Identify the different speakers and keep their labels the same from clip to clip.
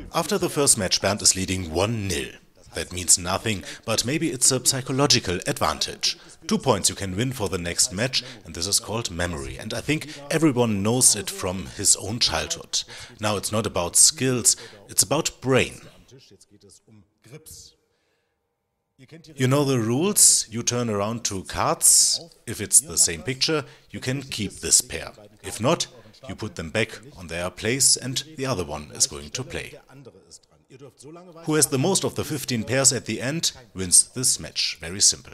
Speaker 1: After the first match, Bernd is leading 1-0. That means nothing, but maybe it's a psychological advantage. 2 points you can win for the next match, and this is called memory. And I think everyone knows it from his own childhood. Now it's not about skills, it's about brain. You know the rules, you turn around 2 cards. If it's the same picture, you can keep this pair. If not, you put them back on their place and the other one is going to play. Who has the most of the 15 pairs at the end wins this match. Very simple.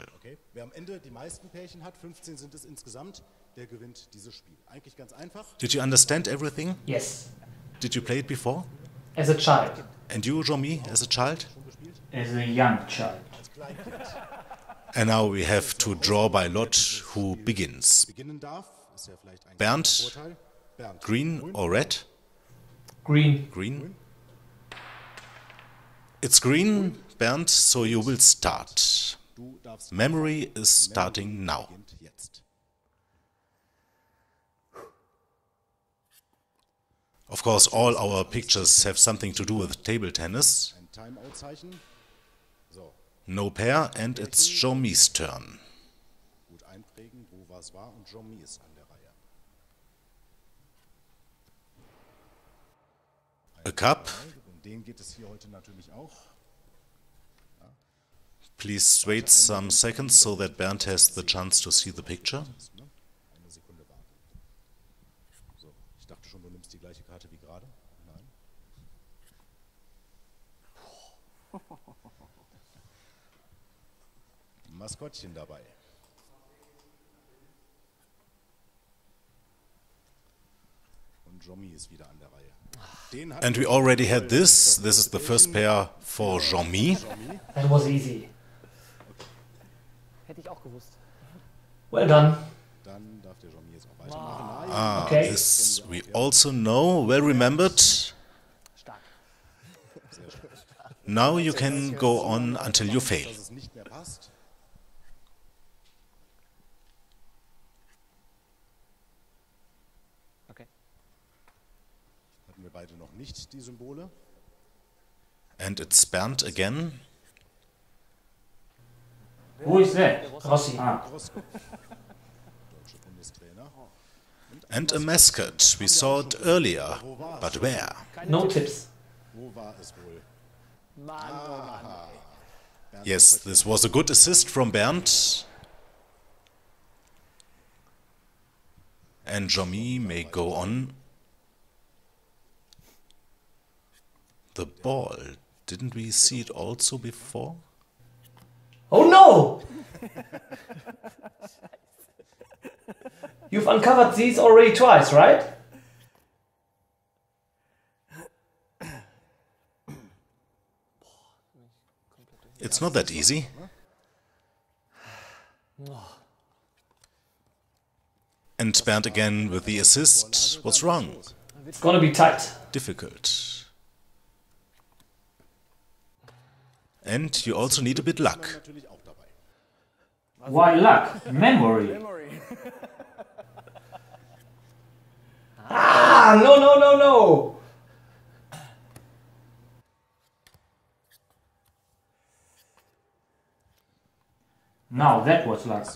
Speaker 1: Did you understand everything?
Speaker 2: Yes.
Speaker 1: Did you play it before?
Speaker 2: As a child.
Speaker 1: And you, Jean-Mi, as a child?
Speaker 2: As a young child.
Speaker 1: And now we have to draw by lot who begins. Bernd, green or red?
Speaker 2: Green.
Speaker 1: Green. It's green, Bernd, so you will start. Memory is starting now. Of course, all our pictures have something to do with table tennis. No pair, and it's Jean-Mi's turn. A cup. Please wait some seconds so that Bernd has the chance to see the picture. Maskottchen dabei. Und Jean-Mi ist wieder an der Reihe. And we already had this. This is the first pair for Jean-Mi.
Speaker 2: That was easy.
Speaker 3: Hätte ich auch gewusst.
Speaker 2: Well done.
Speaker 1: Dann darf der Jean-Mi jetzt auch weitermachen. Okay. This we also know. Well remembered.
Speaker 3: Stark.
Speaker 1: Now you can go on until you fail. Beide noch nicht die Symbole. And it's Bernd again.
Speaker 2: Who is that? Rossi.
Speaker 1: And a mascot. We saw it earlier, but where?
Speaker 2: No tips.
Speaker 1: Yes, this was a good assist from Bernd. And Jean-Mi may go on. The ball. Didn't we see it also before?
Speaker 2: Oh no! You've uncovered these already twice, right?
Speaker 1: It's not that easy. And Bernd again with the assist. What's wrong?
Speaker 2: It's gonna be tight.
Speaker 1: Difficult. And you also need a bit luck.
Speaker 2: Why luck? Memory. Ah, no, no, no, no. Now that was luck.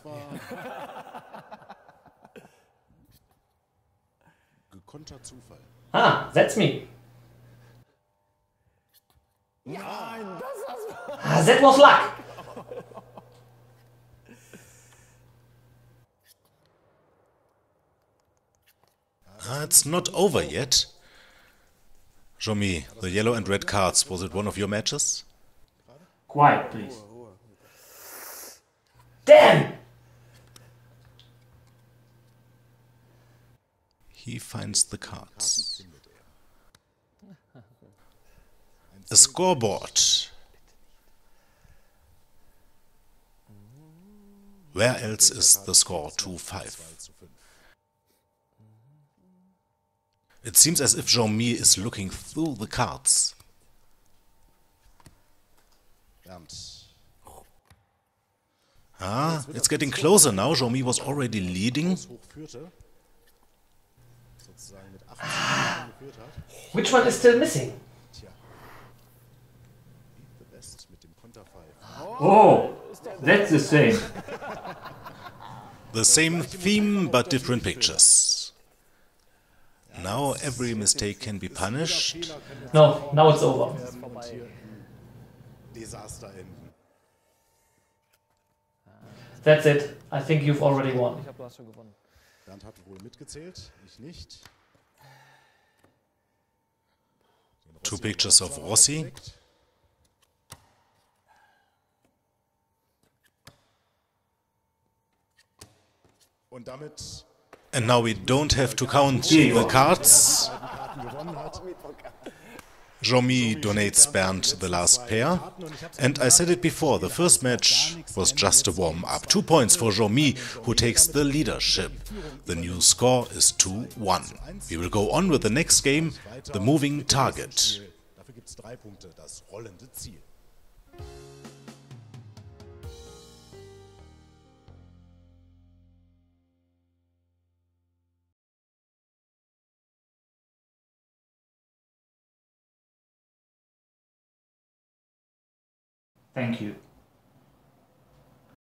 Speaker 2: Ah, that's me. Ah, that was luck.
Speaker 1: It's not over yet. Jean-Mi, the yellow and red cards, was it one of your matches?
Speaker 2: Quiet, please. Damn!
Speaker 1: He finds the cards. A scoreboard. Where else is the score 2-5? It seems as if Jean-Mi is looking through the cards. Ah, it's getting closer now. Jean-Mi was already leading.
Speaker 2: Which one is still missing? Oh, that's the same.
Speaker 1: The same theme, but different pictures. Now every mistake can be punished.
Speaker 2: No, now it's over.
Speaker 3: Desaster enden.
Speaker 2: That's it. I think you've already won.
Speaker 4: Ich glaube, du hast schon gewonnen.
Speaker 3: Bernd hat wohl mitgezählt, ich nicht.
Speaker 1: Two pictures of Rossi.
Speaker 3: Und damit
Speaker 1: And now we don't have to count
Speaker 2: Here you
Speaker 1: the
Speaker 2: are.
Speaker 1: cards.
Speaker 3: Karten gewonnen hat.
Speaker 1: Jean-Mi donates Bernd the last pair. And I said it before, the first match was just a warm-up. 2 points for Jean-Mi, who takes the leadership. The new score is 2-1. We will go on with the next game, the moving target.
Speaker 3: Dafür gibt es 3 Punkte, das rollende Ziel.
Speaker 2: Thank you.